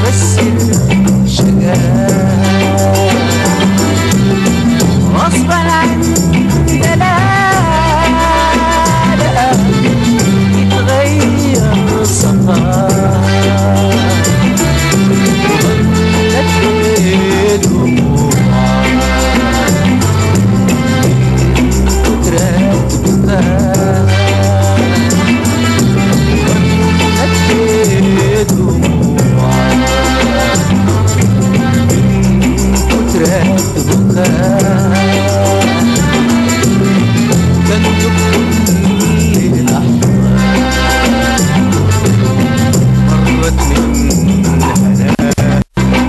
تفسر شقاء غصبا عن دلالة يتغير صفاء ظلت دموع كترة بكاء ظلت دموع كترة بكاء كنت كل لحظة مرت من الهنا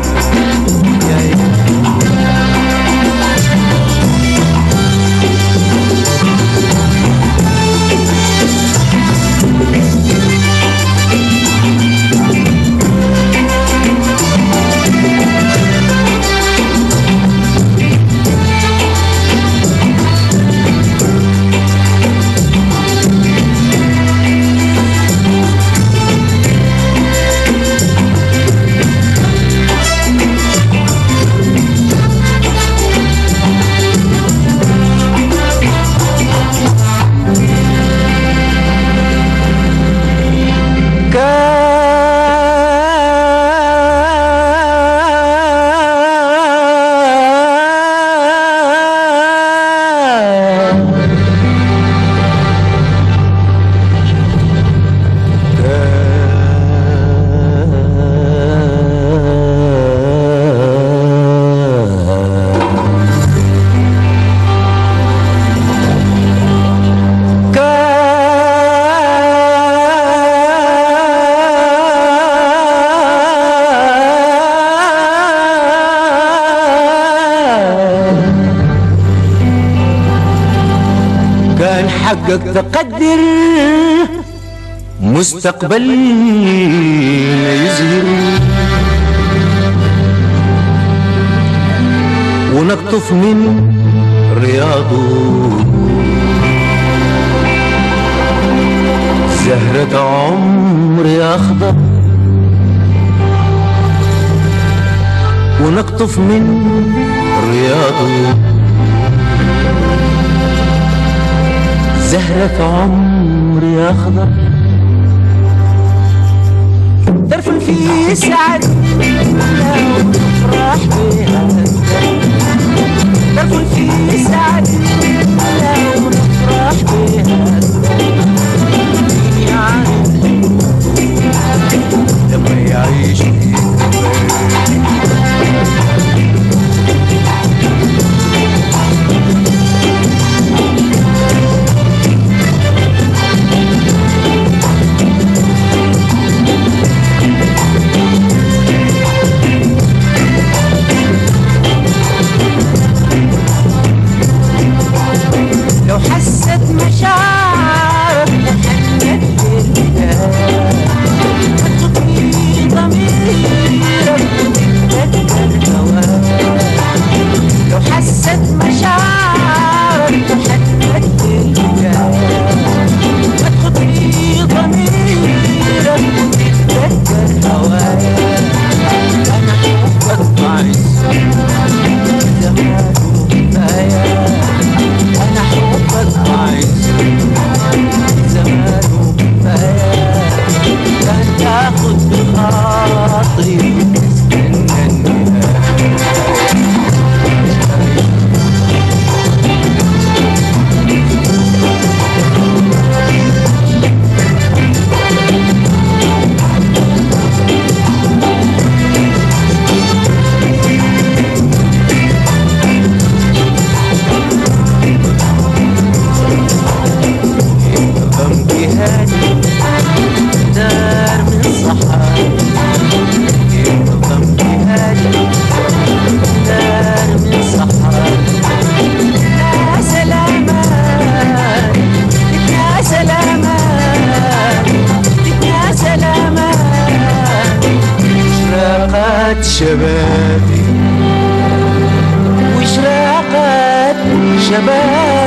كان حقك تقدر مستقبلنا يزهر ونقطف من رياضه زهرة عمري أخضر ونقطف من رياضه زهرة عمري أخضر ترفن في سعادتنا ونفرح بها ترفن في سعادتنا ونفرح بها مين يعرف لما يعيش لو حست مشاعرك تحنت بالبداية هتطفي ضميرك وتتذكر هواك لو حست مشاعرك تحنت بالبداية هتطفي ضميرك وتتذكر هواك أنا حبك بعز زمان وكفاية أنا حبك عايز زمان وكفاية كان تاخد بخاطري وتستنى النهاية دار من صحراء ينظم جهادي دار من صحراء يا سلامان يا سلامان يا سلامان إشراقات شبابي وإشراقات شبابي